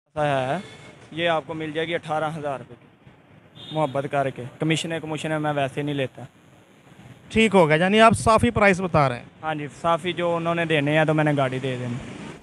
सा है, ये आपको मिल जाएगी 18,000 रुपये की, मोहब्बत करके। कमीशन मैं वैसे नहीं लेता। ठीक हो गया, यानी आप साफ़ी प्राइस बता रहे हैं। हाँ जी, साफ़ी जो उन्होंने देने हैं तो मैंने गाड़ी दे देनी।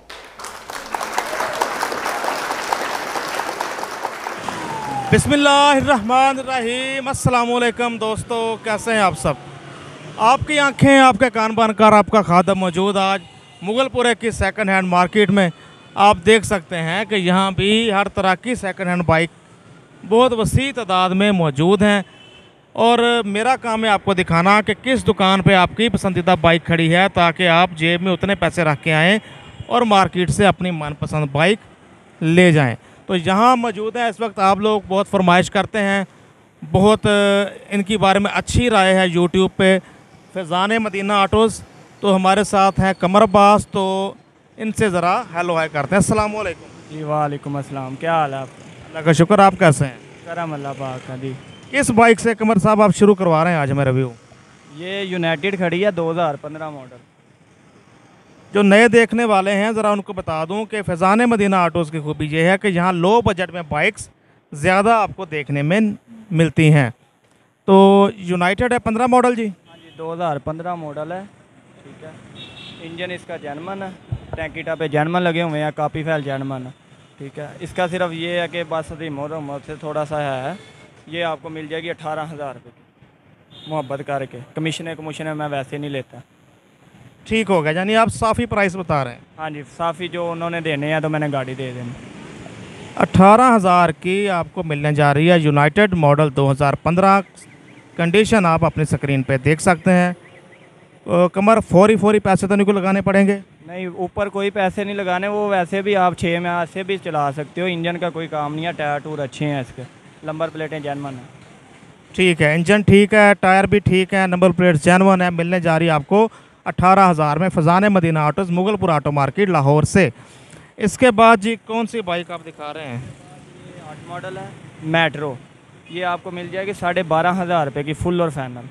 बिस्मिल्लाहिर्रहमानिर्रहीम। अस्सलामुअलैकुम दोस्तों, कैसे हैं आप सब। आपकी आंखें आपके कान बनकर आपका खादम मौजूद आज मुगलपुरे की सेकंड हैंड मार्केट में। आप देख सकते हैं कि यहाँ भी हर तरह की सेकंड हैंड बाइक बहुत वसी तादाद में मौजूद हैं। और मेरा काम है आपको दिखाना कि किस दुकान पे आपकी पसंदीदा बाइक खड़ी है, ताकि आप जेब में उतने पैसे रख के आएँ और मार्केट से अपनी मनपसंद बाइक ले जाएं। तो यहाँ मौजूद है इस वक्त, आप लोग बहुत फरमाइश करते हैं, बहुत इनकी बारे में अच्छी राय है यूट्यूब पे, फैज़ान मदीना ऑटोज़। तो हमारे साथ हैं कमर अब्बास, तो इनसे ज़रा हेलो हाय करते हैं। अस्सलाम वालेकुम। जी वालेकुम अस्सलाम, क्या हाल है आपका? अल्लाह का शुक्र, आप कैसे हैं? करम अल्लाह पाक का जी। किस बाइक से कमर साहब आप शुरू करवा रहे हैं आज हमें रिव्यू? ये यूनाइटेड खड़ी है 2015 मॉडल। जो नए देखने वाले हैं ज़रा उनको बता दूं कि फैज़ान मदीना ऑटोज़ की खूबी ये है कि यहाँ लो बजट में बाइक्स ज़्यादा आपको देखने में मिलती हैं। तो यूनाइटेड है 15 मॉडल जी। हाँ जी, 2015 मॉडल है। ठीक है, इंजन इसका जर्मन है, टैंकीटा पे जर्मन लगे हुए हैं, काफ़ी फैल जर्मन है। ठीक है, इसका सिर्फ ये है कि बस रिमोट से थोड़ा सा है। ये आपको मिल जाएगी 18,000 रुपये की, मोहब्बत करके। कमीशन मैं वैसे नहीं लेता। ठीक हो गया, यानी आप साफ़ी प्राइस बता रहे हैं। हाँ जी, साफ़ी जो उन्होंने देने हैं तो मैंने गाड़ी दे देनी। 18,000 की आपको मिलने जा रही है यूनाइटेड मॉडल 2015। कंडीशन आप अपनी स्क्रीन पे देख सकते हैं। कमर फौरी पैसे तो नहीं को लगाने पड़ेंगे? नहीं, ऊपर कोई पैसे नहीं लगाने, वो वैसे भी आप 6 माह से भी चला सकते हो। इंजन का कोई काम नहीं है, टायर टूर अच्छे हैं इसके, नंबर प्लेटें जर्मन है। ठीक है, इंजन ठीक है, टायर भी ठीक है, नंबर प्लेट जेन्युइन है। मिलने जा रही है आपको 18,000 में Faizan Madina autos, Mughalpur auto market, Lahore से। इसके बाद जी कौन सी बाइक आप दिखा रहे हैं? ये 8 मॉडल है, मेट्रो। ये आपको मिल जाएगी 12,500 रुपये की, फुल और फाइनल।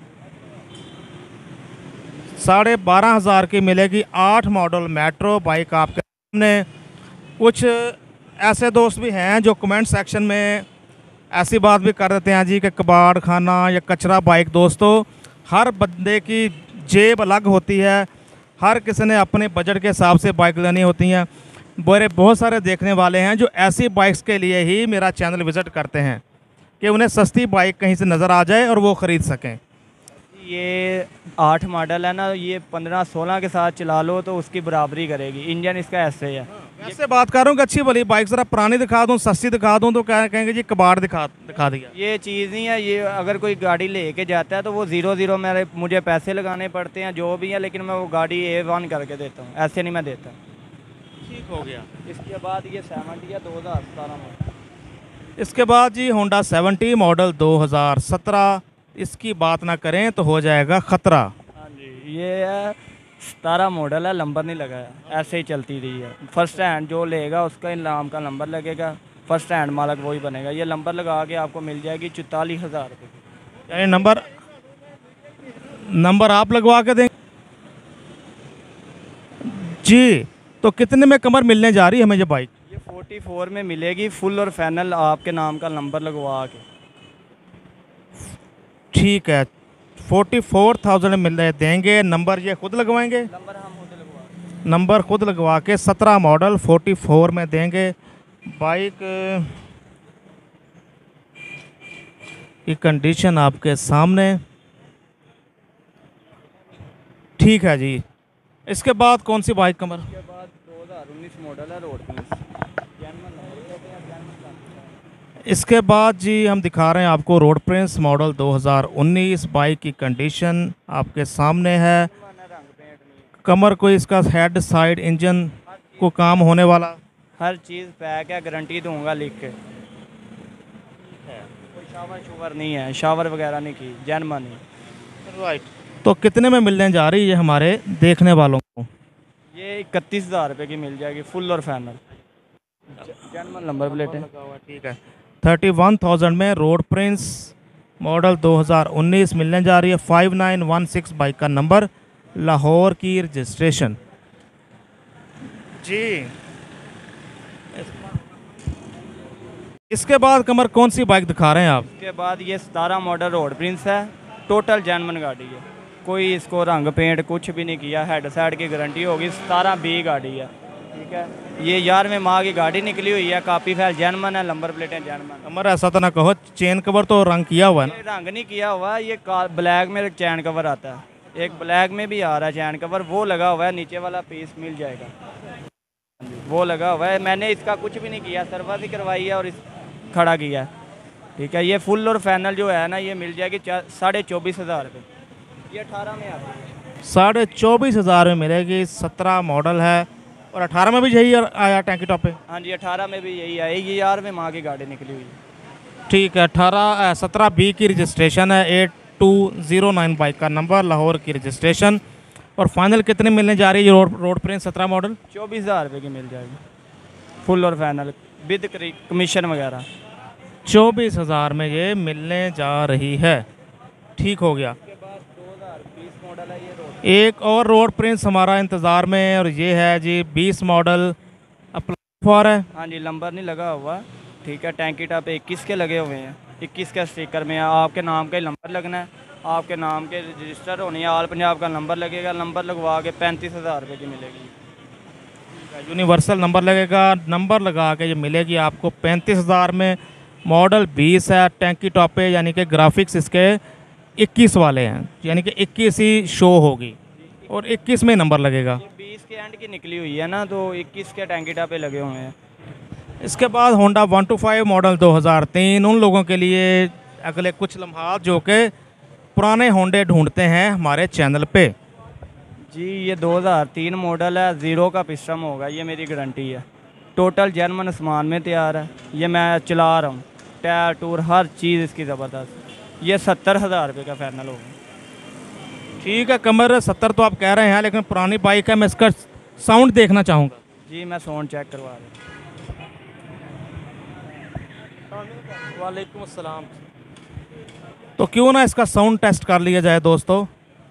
12,500 की मिलेगी 8 मॉडल मेट्रो बाइक आपके सामने। कुछ ऐसे दोस्त भी हैं जो कमेंट सेक्शन में ऐसी बात भी कर देते हैं जी कि कबाड़ खाना या कचरा बाइक। दोस्तों, हर बंदे की जेब अलग होती है, हर किसी ने अपने बजट के हिसाब से बाइक लेनी होती हैं। बहुत सारे देखने वाले हैं जो ऐसी बाइक्स के लिए ही मेरा चैनल विज़िट करते हैं कि उन्हें सस्ती बाइक कहीं से नज़र आ जाए और वो ख़रीद सकें। ये 8 मॉडल है ना, ये 15-16 के साथ चला लो तो उसकी बराबरी करेगी। इंजन इसका ऐसे है। ऐसे बात कर रहा हूँ कि अच्छी भली बाइक ज़रा पुरानी दिखा दूँ, सस्ती दिखा दूँ तो क्या कहेंगे जी कबाड़ दिखा दिया। ये चीज़ नहीं है। ये अगर कोई गाड़ी लेके जाता है तो वो 0-0 मुझे पैसे लगाने पड़ते हैं जो भी है, लेकिन मैं वो गाड़ी A1 करके देता हूँ, ऐसे नहीं मैं देता। ठीक हो गया। इसके बाद ये 70 है 2017 मॉडल। इसके बाद जी होंडा 70 मॉडल 2017। इसकी बात ना करें तो हो जाएगा ख़तरा। हाँ जी, ये है 17 मॉडल है, नंबर नहीं लगाया, ऐसे ही चलती रही है। फर्स्ट हैंड जो लेगा उसका इनाम का नंबर लगेगा, फर्स्ट हैंड मालक वही बनेगा। ये नंबर लगा के आपको मिल जाएगी 44,000 रुपये की। यानी नंबर आप लगवा के देंगे जी। तो कितने में कमर मिलने जा रही है हमें ये बाइक? ये 44 में मिलेगी, फुल और फाइनल आपके नाम का नंबर लगवा के। ठीक है, 44,000 मिल देंगे। नंबर ये खुद लगवाएंगे? नंबर हम खुद लगवा। नंबर खुद लगवा के 17 मॉडल 44 में देंगे। बाइक की कंडीशन आपके सामने। ठीक है जी। इसके बाद कौन सी बाइक कमर? इसके बाद 2019 मॉडल है, रोड प्लस। इसके बाद जी हम दिखा रहे हैं आपको रोड प्रिंस मॉडल 2019। बाइक की कंडीशन आपके सामने है। कमर को इसका हेड साइड इंजन को काम होने वाला हर चीज़ पैक है, गारंटी दूंगा लिख के। कोई शावर नहीं है, शावर वगैरह नहीं की, जर्मन नहीं। राइट। तो कितने में मिलने जा रही है हमारे देखने वालों को? ये 31,000 रुपये की मिल जाएगी, फुल और फाइनल, जर्मन नंबर प्लेट है। ठीक है, 31,000 में रोड प्रिंस मॉडल 2019 मिलने जा रही है। 5916 बाइक का नंबर, लाहौर की रजिस्ट्रेशन जी। इसके बाद कमर कौन सी बाइक दिखा रहे हैं आप? इसके बाद ये 17 मॉडल रोड प्रिंस है, टोटल जेन्युइन गाड़ी है, कोई इसको रंग पेंट कुछ भी नहीं किया, हेड साइड की गारंटी होगी, 17 बी गाड़ी है, ठीक है। ये 11वें माह की गाड़ी निकली हुई है, काफ़ी फैल जेन्युइन है, नंबर प्लेटें जेन्युइन। कमर ऐसा तो ना कहो, चेन कवर तो रंग किया हुआ है ना? ये रंग नहीं किया हुआ, ये ब्लैक में चैन कवर आता है, एक ब्लैक में भी आ रहा है चैन कवर, वो लगा हुआ है, नीचे वाला पीस मिल जाएगा, वो लगा हुआ है। मैंने इसका कुछ भी नहीं किया, सर्विस ही करवाई है और इस खड़ा किया है, ठीक है। ये फुल और फाइनल जो है ना, ये मिल जाएगी 24,500 रुपये, ये 18 में आती है। 24,500 में मिलेगी, 17 मॉडल है और 18 में भी यही आया टैंकी टॉप पे? हाँ जी, 18 में भी यही आएगी, 11वें माह की गाड़ी निकली हुई है। ठीक है, 17 बी की रजिस्ट्रेशन है, 8209 बाइक का नंबर, लाहौर की रजिस्ट्रेशन। और फाइनल कितने मिलने जा रही है रोड प्रिंस 17 मॉडल? 24,000 रुपये की मिल जाएगी, फुल और फाइनल विद कमीशन वगैरह। 24,000 में ये मिलने जा रही है, ठीक हो गया। उसके बाद 2020 मॉडल है ये रोड, एक और रोड प्रिंस हमारा इंतज़ार में है और ये है जी 20 मॉडल अप्लाई फॉर है। हाँ जी, नंबर नहीं लगा हुआ, ठीक है। टैंकी टॉप 21 के लगे हुए हैं, 21 का स्टिकर में आपके नाम का ही नंबर लगना है, आपके नाम के रजिस्टर होनी है, ऑल पंजाब का नंबर लगेगा, नंबर लगवा के 35,000 रुपये की मिलेगी। यूनिवर्सल नंबर लगेगा, नंबर लगा के ये मिलेगी आपको 35,000 में। मॉडल 20 है, टैंकी टॉप पे, यानी कि ग्राफिक्स इसके 21 वाले हैं, यानी कि 21 ही शो होगी और 21 में नंबर लगेगा। ये 20 के एंड की निकली हुई है ना, तो 21 के टैंकी टॉप पे लगे हुए हैं। इसके बाद होंडा 125 मॉडल 2003, उन लोगों के लिए अगले कुछ लम्हात जो कि पुराने होंडे ढूंढते हैं हमारे चैनल पे। जी, ये 2003 मॉडल है, ज़ीरो का पिस्टन होगा, ये मेरी गारंटी है, टोटल जेन्युइन सामान में तैयार है, ये मैं चला रहा हूँ, टायर टूर हर चीज़ इसकी ज़बरदस्त। ये 70,000 रुपये का फाइनल होगा। ठीक है कमर, 70 तो आप कह रहे हैं, लेकिन पुरानी बाइक है, मैं इसका साउंड देखना चाहूँगा। जी, मैं साउंड चेक करवा रहा हूँ। वालेकुम अस्सलाम। तो क्यों ना इसका साउंड टेस्ट कर लिया जाए दोस्तों।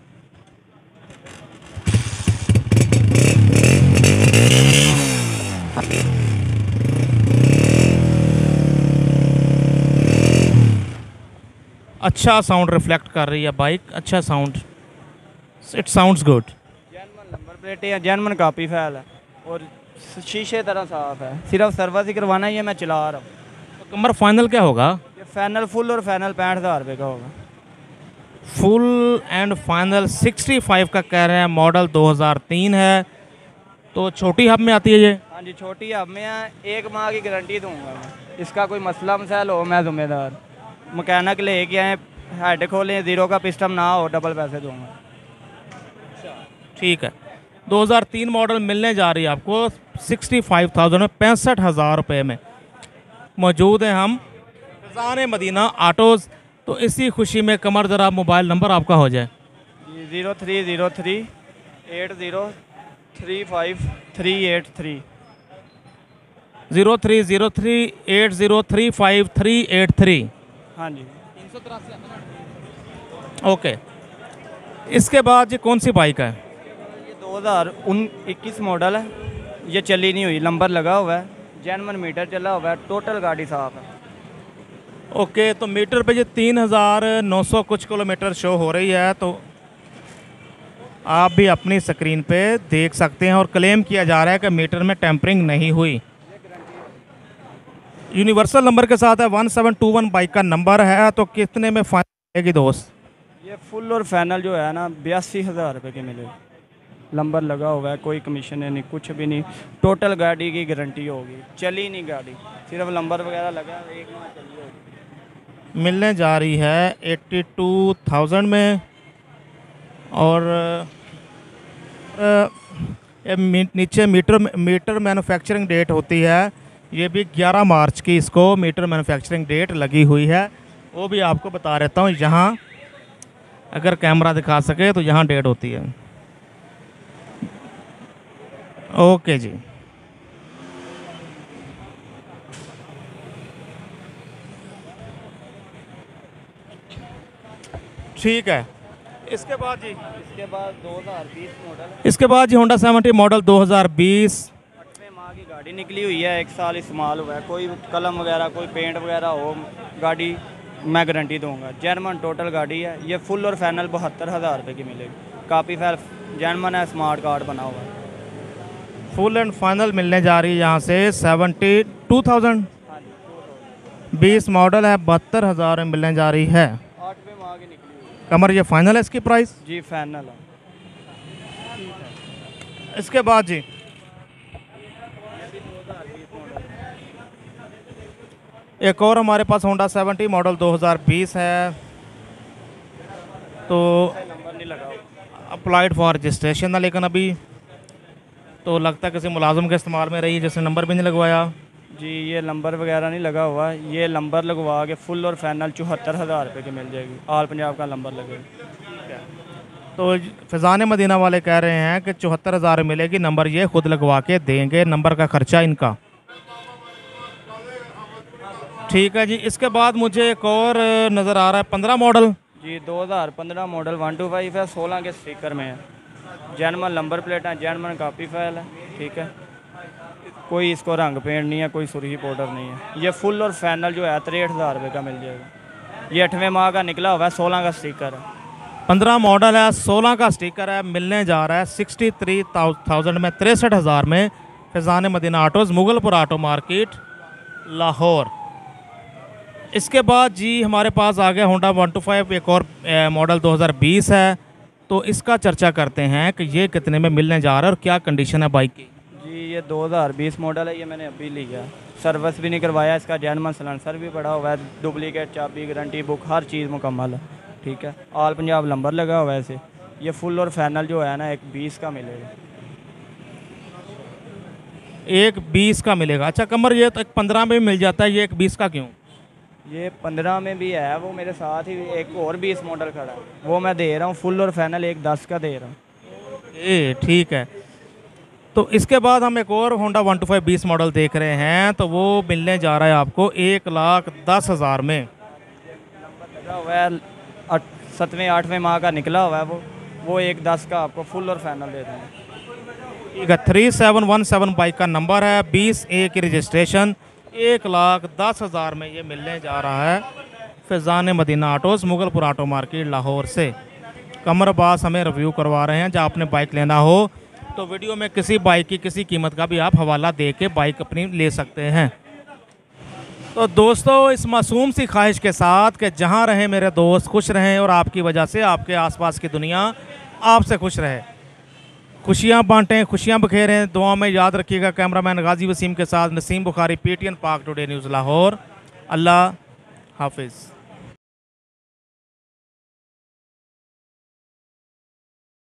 अच्छा साउंड रिफ्लेक्ट कर रही है बाइक, अच्छा sound, it sounds good. Genuine number plate है, जेन्युइन कापी फाइल है और शीशे तरह साफ है, सिर्फ सर्विस ही करवाना है, ये मैं चला रहा हूँ। तो कमर फाइनल क्या होगा? ये फाइनल फुल और फाइनल 65,000 रुपये का होगा। फुल एंड फाइनल 65 का कह रहे हैं, मॉडल 2003 है, तो छोटी हब में आती है ये? हाँ जी, छोटी हब में है, 1 माह की गारंटी दूंगा मैं, इसका कोई मसला मसाइल हो मैं जिम्मेदार, मकैनिक लेके आए, हेड खोलें, ज़ीरो का पिस्टन ना हो, डबल पैसे दूंगा। ठीक है, 2003 मॉडल मिलने जा रही है आपको 65,000 में, 65,000 रुपये में। मौजूद हैं हम फैज़ान मदीना ऑटोज़। तो इसी खुशी में कमर ज़रा मोबाइल नंबर आपका हो जाए। 0303 8035 0303 8035 हाँ जी। ओके, इसके बाद ये कौन सी बाइक है? ये 2021 मॉडल है, ये चली नहीं हुई, नंबर लगा हुआ है, जेन्युइन मीटर चला हुआ है, टोटल गाड़ी साफ है। ओके, तो मीटर पे ये 3,900 कुछ किलोमीटर शो हो रही है, तो आप भी अपनी स्क्रीन पे देख सकते हैं। और क्लेम किया जा रहा है कि मीटर में टेम्परिंग नहीं हुई। यूनिवर्सल नंबर के साथ है, 1721 बाइक का नंबर है। तो कितने में फाइनल आएगी दोस्त? ये फुल और फाइनल जो है ना 82,000 रुपये की मिलेगी, नंबर लगा हुआ है, कोई कमीशन है नहीं, कुछ भी नहीं, टोटल गाड़ी की गारंटी होगी, चली नहीं गाड़ी, सिर्फ नंबर वगैरह लगा, 1 माह चली होगी। मिलने जा रही है 82,000 में। और नीचे मीटर मैन्युफैक्चरिंग डेट होती है, ये भी 11 मार्च की इसको मीटर मैन्युफैक्चरिंग डेट लगी हुई है, वो भी आपको बता देता हूँ। यहाँ अगर कैमरा दिखा सके तो यहाँ डेट होती है। ओके जी, ठीक है। इसके बाद जी 2020 मॉडल, इसके बाद जी होंडा 70 मॉडल 2020, 8वें माह की गाड़ी गाड़ी निकली हुई है, 1 साल इस्तेमाल हुआ है, कोई कलम वगैरह कोई पेंट वगैरह हो गाड़ी मैं गारंटी दूंगा। जर्मन टोटल गाड़ी है, ये फुल और फाइनल 72,000 रुपये की मिलेगी। काफ़ी फाइल जर्मन है, स्मार्ट कार्ड बना हुआ है। फुल एंड फाइनल मिलने जा रही है यहाँ से 72,000। हाँ जी, 20 मॉडल है, 72,000 में मिलने जा रही है। 8वें माह की निकली हुई है। कमर ये फाइनल है इसकी प्राइस? जी फाइनल है। इसके बाद जी एक और हमारे पास होंडा 70 मॉडल 2020 है, तो नंबर नहीं लगा हुआ। अप्लाइड फॉर रजिस्ट्रेशन था, लेकिन अभी तो लगता है किसी मुलाजिम के इस्तेमाल में रही है जिसने नंबर भी नहीं लगवाया। जी ये नंबर वगैरह नहीं लगा हुआ, ये नंबर लगवा के फुल और फाइनल 74,000 रुपये की मिल जाएगी। ऑल पंजाब का नंबर लगेगा। तो फैज़ान मदीना वाले कह रहे हैं कि 74,000 मिलेगी, नंबर ये खुद लगवा के देंगे, नंबर का खर्चा इनका। ठीक है जी। इसके बाद मुझे एक और नज़र आ रहा है 15 मॉडल। जी 2015 मॉडल 125 है, 16 के स्टिकर में है, जर्मन नंबर प्लेट है, जर्मन कापी फाइल है। ठीक है, कोई इसको रंग पेंट नहीं है, कोई सुरही पाउडर नहीं है। ये फुल और फाइनल जो है 63,000 रुपये का मिल जाएगा। ये 8वें माह का निकला हुआ है, 16 का स्टिकर है। 15 मॉडल है, 16 का स्टिकर है, मिलने जा रहा है 63,000 में, 63,000 में। Faizan Madina autos, Mughalpur auto market, Lahore. इसके बाद जी हमारे पास आ गया होंडा 125, एक और मॉडल 2020 है, तो इसका चर्चा करते हैं कि ये कितने में मिलने जा रहा है और क्या कंडीशन है बाइक की। जी ये 2020 मॉडल है, ये मैंने अभी लिया, सर्विस भी नहीं करवाया, इसका जर्मन सलेंसर भी पड़ा हुआ है, डुप्लीकेट चाबी गारंटी बुक हर चीज़ मुकम्मल है। ठीक है, ऑल पंजाब नंबर लगा हुआ है इसे। ये फुल और फाइनल जो है ना 1,20 का मिलेगा। 1,20 का मिलेगा। अच्छा कमर, ये तो 15 में भी मिल जाता है, ये 1,20 का क्यों? ये 15 में भी है, वो मेरे साथ ही एक और 20 मॉडल खड़ा है, वो मैं दे रहा हूँ फुल और फाइनल 1,10 का दे रहा हूँ। ठीक है। तो इसके बाद हम एक और होंडा 125 20 मॉडल देख रहे हैं, तो वो मिलने जा रहा है आपको 1,10,000 में। नंबर लगा हुआ है, 7वें 8वें माह का निकला हुआ है वो 1,10 का आपको फुल और फाइनल दे देंगे। ठीक है, 3717 बाइक का नंबर है, 20A की रजिस्ट्रेशन, 1,10,000 में ये मिलने जा रहा है Faizan Madina autos, Mughalpur auto market, Lahore से। कमर अब्बास हमें रिव्यू करवा रहे हैं। जब आपने बाइक लेना हो तो वीडियो में किसी बाइक की किसी कीमत का भी आप हवाला दे के बाइक अपनी ले सकते हैं। तो दोस्तों, इस मासूम सी ख्वाहिश के साथ कि जहाँ रहें मेरे दोस्त खुश रहें और आपकी वजह से आपके आसपास की दुनिया आपसे खुश रहे, खुशियाँ बांटें, खुशियाँ बखेरें, दुआ में याद रखिएगा। कैमरामैन गाजी वसीम के साथ Naseem Bukhari, PTN Pak Today News Lahore. अल्लाह हाफिज़।